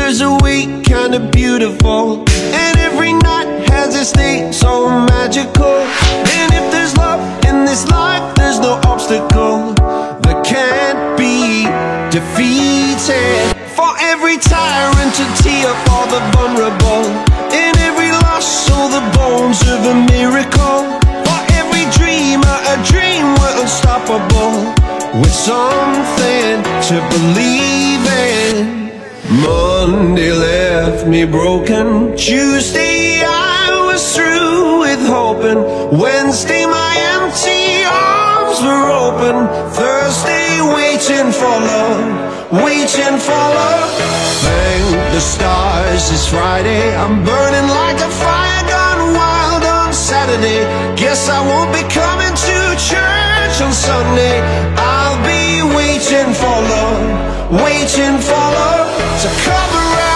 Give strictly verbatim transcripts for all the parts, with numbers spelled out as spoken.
There's a way kinda beautiful, and every night has its day so magical. And if there's love in this life, there's no obstacle that can't be defeated. For every tyrant to tee up all the vulnerable, in every loss all the bones of a miracle. For every dreamer a dream we're unstoppable, with something to believe in. Monday left me broken, Tuesday I was through with hoping, Wednesday my empty arms were open, Thursday waiting for love, waiting for love. Thank the stars it's Friday, I'm burning like a fire gone wild on Saturday. Guess I won't be coming to church on Sunday. I'll be waiting for love, waiting for love to come around.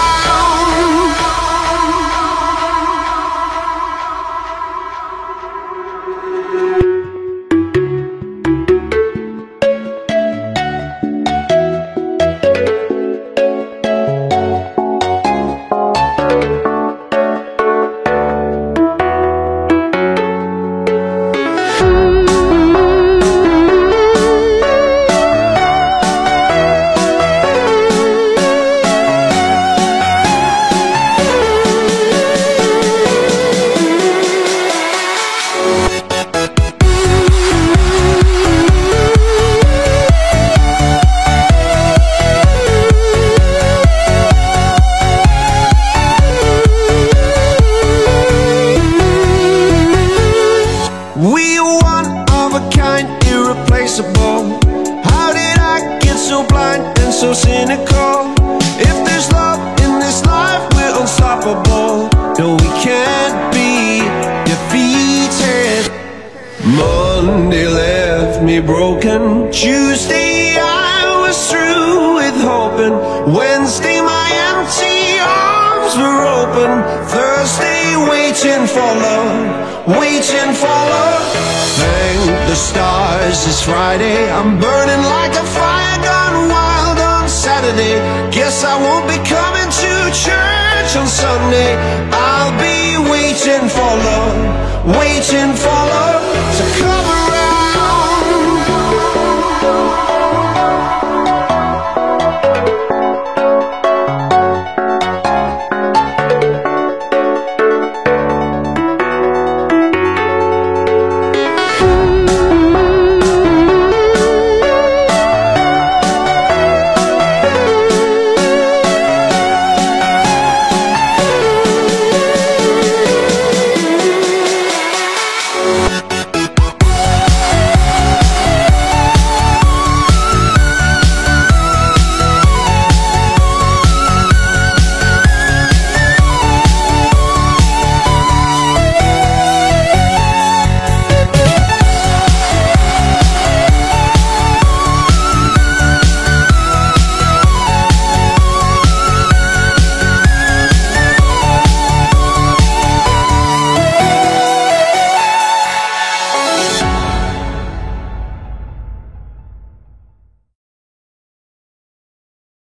We are one of a kind, irreplaceable. How did I get so blind and so cynical? If there's love in this life, we're unstoppable. No, we can't be defeated. Monday left me broken, Tuesday I was through with hoping, Wednesday my empty arms were open, Thursday waiting for love, waiting for love. Thank the stars it's Friday, I'm burning like a fire gone wild on Saturday. Guess I won't be coming to church on Sunday. I'll be waiting for love, waiting for love